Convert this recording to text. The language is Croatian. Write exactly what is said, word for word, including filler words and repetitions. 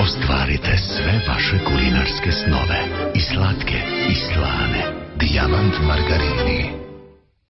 Ostvarite sve vaše kulinarske snove. I slatke, i slane. Dijamant margarini.